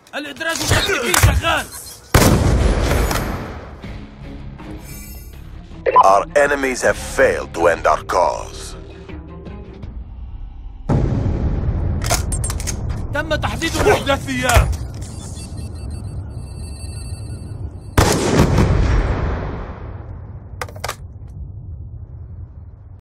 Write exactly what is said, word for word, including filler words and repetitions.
الإدراج التكتيكي شغال. Our enemies have failed to end our cause. تم تحديد الأحداثيات.